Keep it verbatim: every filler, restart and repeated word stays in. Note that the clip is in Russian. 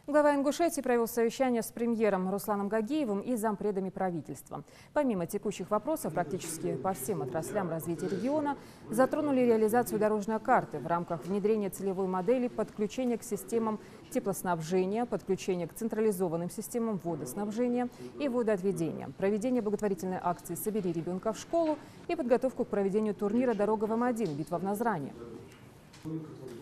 Глава Ингушетии провел совещание с премьером Русланом Гагиевым и зампредами правительства. Помимо текущих вопросов, практически по всем отраслям развития региона затронули реализацию дорожной карты в рамках внедрения целевой модели подключения к системам теплоснабжения, подключения к централизованным системам водоснабжения и водоотведения, проведение благотворительной акции «Собери ребенка в школу» и подготовку к проведению турнира «Дорога в М один. Битва в Назране».